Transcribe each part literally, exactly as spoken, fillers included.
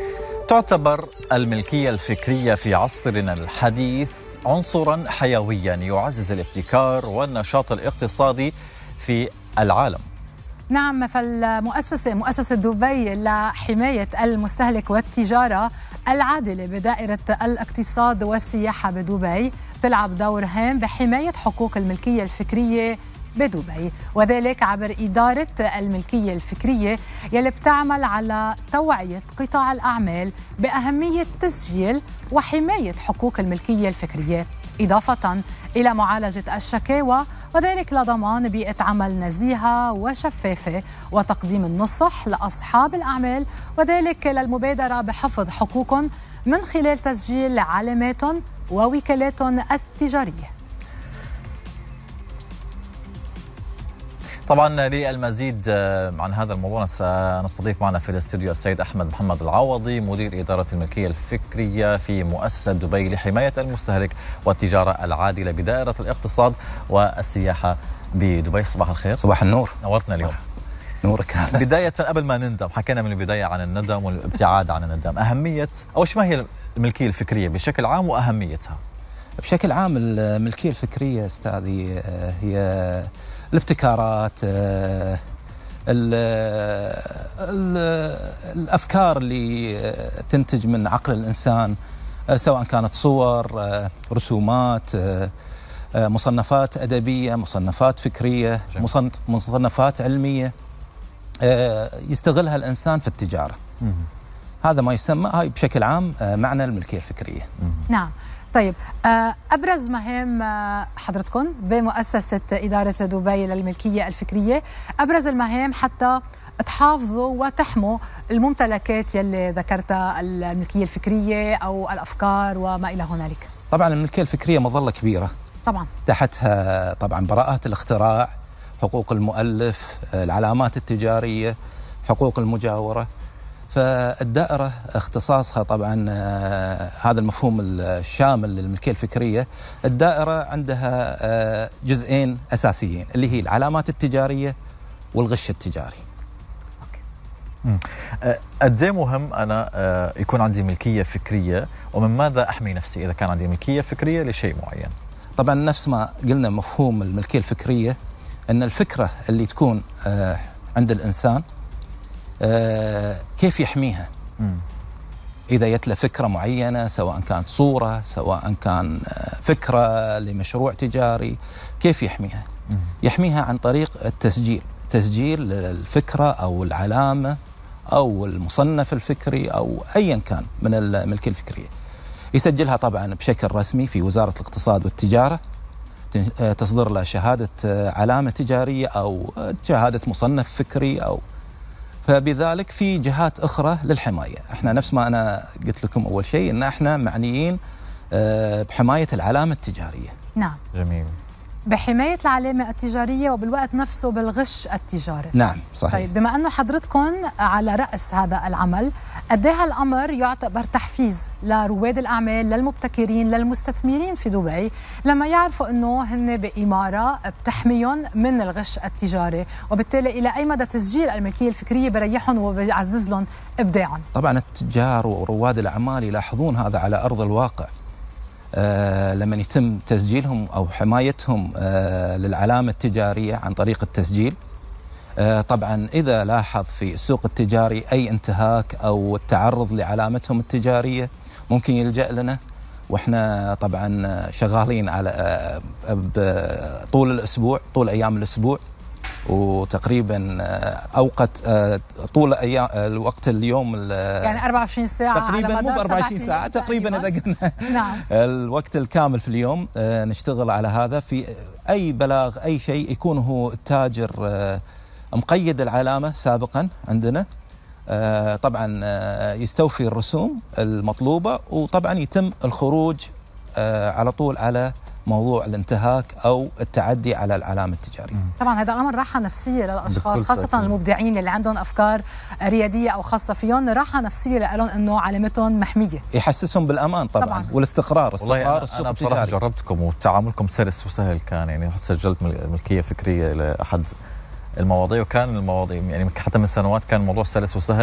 تعتبر الملكية الفكرية في عصرنا الحديث عنصراً حيوياً يعزز الابتكار والنشاط الاقتصادي في العالم. نعم، فالمؤسسة مؤسسة دبي لحماية المستهلك والتجارة العادلة بدائرة الاقتصاد والسياحة بدبي تلعب دور هام بحماية حقوق الملكية الفكرية بدبي، وذلك عبر إدارة الملكية الفكرية يلي بتعمل على توعية قطاع الأعمال بأهمية تسجيل وحماية حقوق الملكية الفكرية، إضافة إلى معالجة الشكاوى، وذلك لضمان بيئة عمل نزيهة وشفافة وتقديم النصح لأصحاب الأعمال، وذلك للمبادرة بحفظ حقوقهم من خلال تسجيل علاماتهم ووكالاتهم التجارية. طبعا للمزيد عن هذا الموضوع سنستضيف معنا في الاستوديو السيد أحمد محمد العوضي، مدير إدارة الملكية الفكرية في مؤسسة دبي لحماية المستهلك والتجارة العادلة بدائرة الاقتصاد والسياحة بدبي. صباح الخير. صباح النور، نورتنا اليوم. نورك. بداية قبل ما نندم، حكينا من البداية عن الندم والابتعاد عن الندم، أهمية أو ما هي الملكية الفكرية بشكل عام وأهميتها؟ بشكل عام الملكية الفكرية أستاذي هي الابتكارات، ال ال الأفكار اللي تنتج من عقل الإنسان، سواء كانت صور، رسومات، مصنفات أدبية، مصنفات فكرية، مصنفات علمية يستغلها الإنسان في التجارة. هذا ما يسمى هاي بشكل عام معنى الملكية الفكرية. نعم. طيب، أبرز مهام حضرتكم بمؤسسة إدارة دبي للملكية الفكرية، أبرز المهام حتى تحافظوا وتحموا الممتلكات يلي ذكرتها، الملكية الفكرية أو الأفكار وما إلى هنالك. طبعا الملكية الفكرية مظلة كبيرة، طبعا تحتها طبعا براءة الاختراع، حقوق المؤلف، العلامات التجارية، حقوق المجاورة. فالدائرة اختصاصها طبعا هذا المفهوم الشامل للملكية الفكرية. الدائرة عندها جزئين أساسيين اللي هي العلامات التجارية والغش التجاري. قد ايه مهم أنا يكون عندي ملكية فكرية، ومن ماذا أحمي نفسي إذا كان عندي ملكية فكرية لشيء معين؟ طبعا نفس ما قلنا مفهوم الملكية الفكرية، أن الفكرة اللي تكون عند الإنسان آه كيف يحميها؟ مم. إذا يتلى فكرة معينة، سواء كانت صورة، سواء كان فكرة لمشروع تجاري، كيف يحميها؟ مم. يحميها عن طريق التسجيل، تسجيل الفكرة أو العلامة أو المصنف الفكري أو أيا كان من الملكية الفكرية. يسجلها طبعا بشكل رسمي في وزارة الاقتصاد والتجارة، تصدر له شهادة علامة تجارية أو شهادة مصنف فكري، أو فبذلك في جهات أخرى للحماية. احنا نفس ما أنا قلت لكم أول شيء أن احنا معنيين بحماية العلامة التجارية. نعم. جميل. بحماية العلامة التجارية وبالوقت نفسه بالغش التجاري. نعم صحيح. طيب، بما أنه حضرتكم على رأس هذا العمل، قد ايه هالأمر يعتبر تحفيز لرواد الأعمال، للمبتكرين، للمستثمرين في دبي، لما يعرفوا أنه هن بإمارة بتحميهم من الغش التجاري، وبالتالي إلى أي مدى تسجيل الملكية الفكرية بريحهم وبيعزز لهم إبداعهم؟ طبعا التجار ورواد الأعمال يلاحظون هذا على أرض الواقع. آه لما يتم تسجيلهم أو حمايتهم آه للعلامة التجارية عن طريق التسجيل، آه طبعا إذا لاحظ في السوق التجاري أي انتهاك أو التعرض لعلامتهم التجارية ممكن يلجأ لنا، وإحنا طبعا شغالين على آه طول الأسبوع، طول أيام الأسبوع، وتقريبا اوقات طول ايام الوقت اليوم يعني أربعة وعشرين ساعه تقريبا، مو أربعة وعشرين ساعه تقريبا اذا قلنا نعم الوقت الكامل في اليوم نشتغل على هذا. في اي بلاغ اي شيء يكون هو التاجر مقيد العلامه سابقا عندنا، طبعا يستوفي الرسوم المطلوبه، وطبعا يتم الخروج على طول على موضوع الانتهاك أو التعدي على العلامة التجارية. طبعا هذا الأمر راحة نفسية للأشخاص، خاصة المبدعين اللي عندهم أفكار ريادية أو خاصة فيهم، راحة نفسية لهم أنه علامتهم محمية، يحسسهم بالأمان طبعا, طبعاً. والاستقرار، استقرار السوق التجاري. أنا بصراحة جربتكم وتعاملكم سلس وسهل كان، يعني رحت سجلت ملكية فكرية لأحد المواضيع، وكان المواضيع يعني حتى من سنوات كان الموضوع سلس وسهل،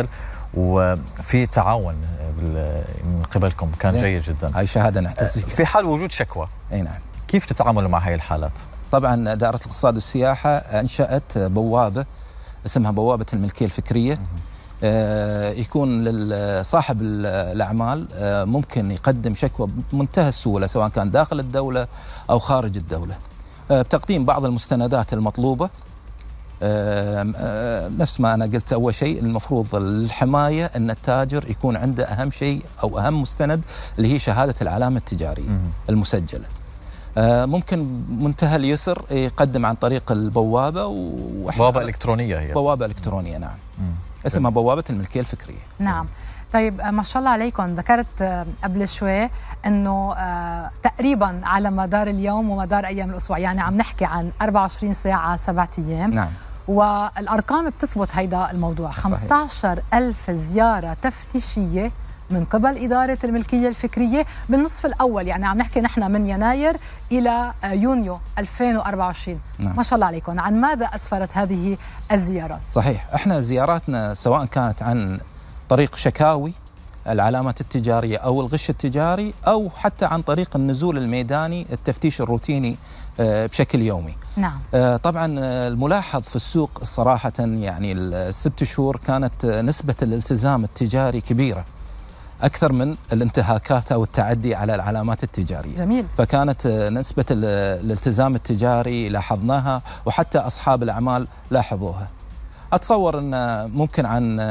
وفي تعاون من قبلكم كان إيه. جيد جدا. هاي شهاده نحتسب. في حال وجود شكوى اي نعم، كيف تتعاملوا مع هاي الحالات؟ طبعا دائره الاقتصاد والسياحه انشات بوابه اسمها بوابه الملكيه الفكريه. آه يكون لصاحب الاعمال آه ممكن يقدم شكوى بمنتهى السهوله سواء كان داخل الدوله او خارج الدوله، آه بتقديم بعض المستندات المطلوبه. آه آه نفس ما انا قلت اول شيء، المفروض الحمايه ان التاجر يكون عنده اهم شيء او اهم مستند اللي هي شهاده العلامه التجاريه مم. المسجله. آه ممكن منتهى اليسر يقدم عن طريق البوابه. بوابه الكترونيه هي بوابه الكترونيه نعم. مم. اسمها بوابه الملكيه الفكريه. نعم. طيب ما شاء الله عليكم، ذكرت قبل شوي انه تقريبا على مدار اليوم ومدار ايام الاسبوع، يعني عم نحكي عن أربعة وعشرين ساعه سبعة ايام. نعم. والارقام بتثبت هيدا الموضوع. خمسة عشر ألف زياره تفتيشيه من قبل إدارة الملكية الفكرية بالنصف الأول، يعني عم نحكي نحن من يناير إلى يونيو ألفين وأربعة وعشرين. نعم. ما شاء الله عليكم. عن ماذا أسفرت هذه الزيارات؟ صحيح، احنا زياراتنا سواء كانت عن طريق شكاوي العلامات التجارية أو الغش التجاري أو حتى عن طريق النزول الميداني التفتيش الروتيني بشكل يومي. نعم. طبعا الملاحظ في السوق صراحة يعني الست شهور كانت نسبة الالتزام التجاري كبيرة أكثر من الانتهاكات أو التعدي على العلامات التجارية. جميل. فكانت نسبة الالتزام التجاري لاحظناها وحتى أصحاب الأعمال لاحظوها. أتصور أن ممكن عن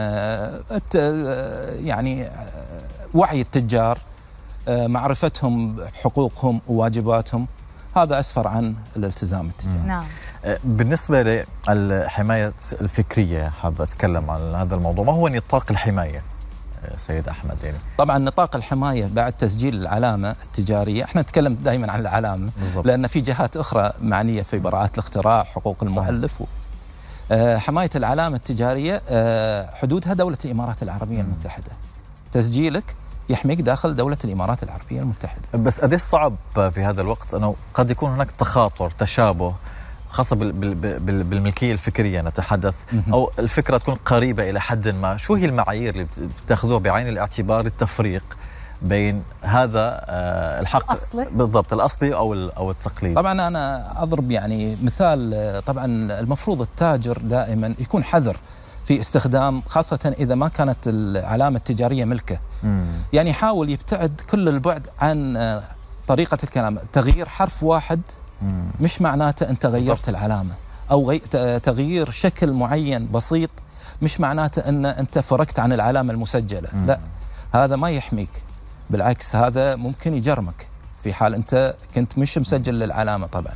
يعني وعي التجار، معرفتهم بحقوقهم وواجباتهم، هذا أسفر عن الالتزام التجاري. نعم. بالنسبة للحماية الفكرية حابة أتكلم عن هذا الموضوع، ما هو نطاق الحماية سيد أحمد؟ يعني طبعا نطاق الحماية بعد تسجيل العلامة التجارية، احنا نتكلم دائما عن العلامة بالضبط. لأن في جهات أخرى معنية في براءات الاختراع، حقوق المؤلف. آه حماية العلامة التجارية آه حدودها دولة الإمارات العربية المتحدة. تسجيلك يحميك داخل دولة الإمارات العربية المتحدة. بس قد ايش صعب في هذا الوقت أنه قد يكون هناك تخاطر، تشابه، خاصة بالملكية الفكرية نتحدث، أو الفكرة تكون قريبة إلى حد ما. شو هي المعايير اللي بتاخذوها بعين الاعتبار التفريق بين هذا الحق الأصلي بالضبط الأصلي أو أو التقليدي؟ طبعا أنا أضرب يعني مثال. طبعا المفروض التاجر دائما يكون حذر في استخدام، خاصة إذا ما كانت العلامة التجارية ملكه. مم. يعني حاول يبتعد كل البعد عن طريقة الكلام. تغيير حرف واحد مم. مش معناته أنت غيرت العلامة، أو غي... تغيير شكل معين بسيط مش معناته أن أنت فرقت عن العلامة المسجلة. مم. لا، هذا ما يحميك، بالعكس هذا ممكن يجرمك في حال أنت كنت مش مسجل للعلامة. طبعا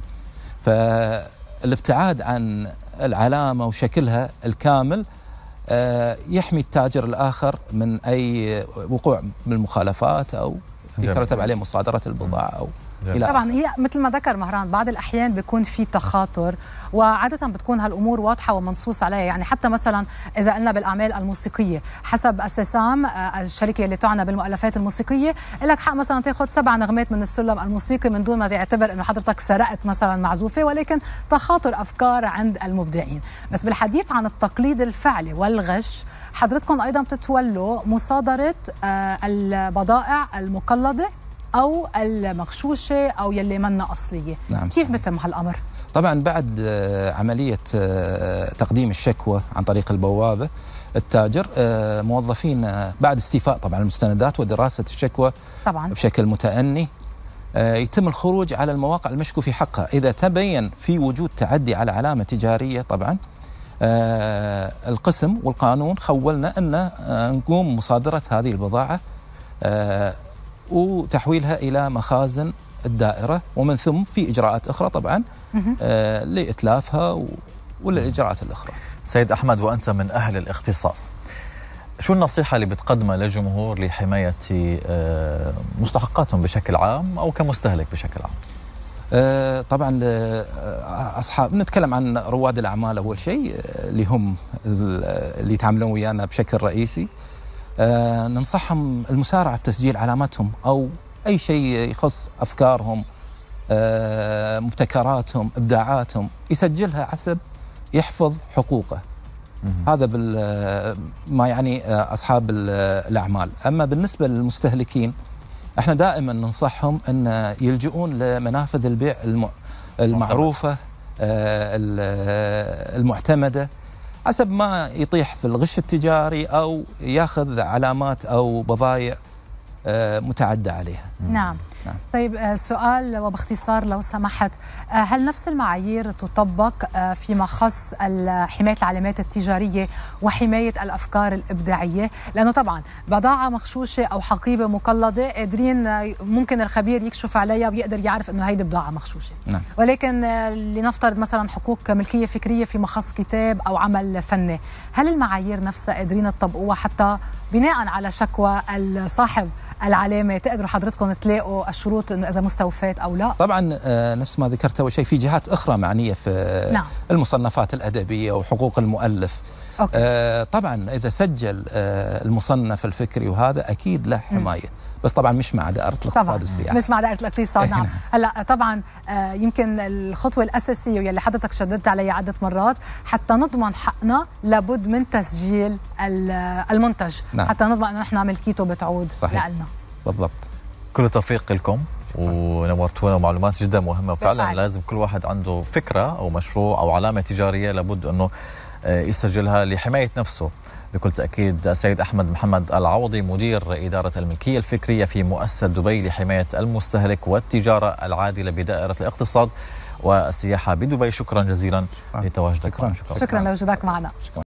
فالابتعاد عن العلامة وشكلها الكامل يحمي التاجر الآخر من أي وقوع بالمخالفات أو يترتب عليه مصادرة البضاعة أو إلى طبعا هي مثل ما ذكر مهران، بعض الأحيان بيكون في تخاطر، وعادة بتكون هالأمور واضحة ومنصوص عليها. يعني حتى مثلا إذا قلنا بالأعمال الموسيقية، حسب السيسام الشركة اللي تعنى بالمؤلفات الموسيقية، لك حق مثلا تاخذ سبع نغمات من السلم الموسيقي من دون ما تعتبر إنه حضرتك سرقت مثلا معزوفة، ولكن تخاطر أفكار عند المبدعين. بس بالحديث عن التقليد الفعلي والغش، حضرتكم أيضا بتتولوا مصادرة البضائع المقلدة أو المغشوشة أو يلي منا أصلية. نعم. كيف بتم هالأمر؟ طبعا بعد عملية تقديم الشكوى عن طريق البوابة، التاجر موظفين بعد استيفاء طبعا المستندات ودراسة الشكوى طبعا بشكل متأني، يتم الخروج على المواقع المشكو في حقها. إذا تبين في وجود تعدي على علامة تجارية، طبعا القسم والقانون خولنا أن نقوم مصادرة هذه البضاعة وتحويلها إلى مخازن الدائرة، ومن ثم في إجراءات أخرى طبعا آه لإتلافها والإجراءات الأخرى. سيد أحمد، وأنت من أهل الاختصاص، شو النصيحة اللي بتقدمها للجمهور لحماية آه مستحقاتهم بشكل عام أو كمستهلك بشكل عام؟ آه طبعا أصحاب، نتكلم عن رواد الأعمال أول شيء اللي هم اللي يتعاملون ويانا بشكل رئيسي. آه ننصحهم المسارعة بتسجيل علاماتهم أو أي شيء يخص أفكارهم، آه مبتكراتهم، إبداعاتهم، يسجلها حسب يحفظ حقوقه. هذا ما يعني أصحاب الأعمال. أما بالنسبة للمستهلكين احنا دائما ننصحهم أن يلجؤون لمنافذ البيع المعروفة المعتمدة حسب ما يطيح في الغش التجاري أو ياخذ علامات أو بضائع متعدى عليها. نعم. نعم. طيب سؤال وباختصار لو سمحت، هل نفس المعايير تطبق فيما خص حماية العلامات التجارية وحماية الأفكار الإبداعية؟ لأنه طبعا بضاعة مغشوشة أو حقيبة مقلدة قادرين ممكن الخبير يكشف عليها ويقدر يعرف أنه هيدي بضاعة مغشوشة. نعم. ولكن لنفترض مثلا حقوق ملكية فكرية فيما خص كتاب أو عمل فني، هل المعايير نفسها قادرين تطبقوها حتى بناء على شكوى صاحب العلامة تقدروا حضرتكم تلاقوا الشروط إذا مستوفات أو لا؟ طبعا نفس ما ذكرت أول شيء في جهات أخرى معنية في نعم. المصنفات الأدبية وحقوق المؤلف. أوكي. آه طبعا إذا سجل آه المصنف الفكري وهذا أكيد له حماية، بس طبعا مش مع دائرة الاقتصاد والسياحة. مش مع دائرة الاقتصاد. نعم. هلا طبعا آه يمكن الخطوة الأساسية واللي حضرتك شددت عليها عدة مرات حتى نضمن حقنا لابد من تسجيل المنتج. نعم. حتى نضمن أنه نحن ملكيته بتعود لنا. بالضبط. كل التوفيق لكم ونورتونا معلومات جدا مهمة، وفعلا بفعل. لازم كل واحد عنده فكرة أو مشروع أو علامة تجارية لابد أنه يسجلها لحماية نفسه. بكل تأكيد سيد أحمد محمد العوضي مدير إدارة الملكية الفكرية في مؤسسة دبي لحماية المستهلك والتجارة العادلة بدائرة الاقتصاد والسياحة بدبي، شكرا جزيلا لتواجدك. شكرا, شكرا, شكرا لوجودك معنا.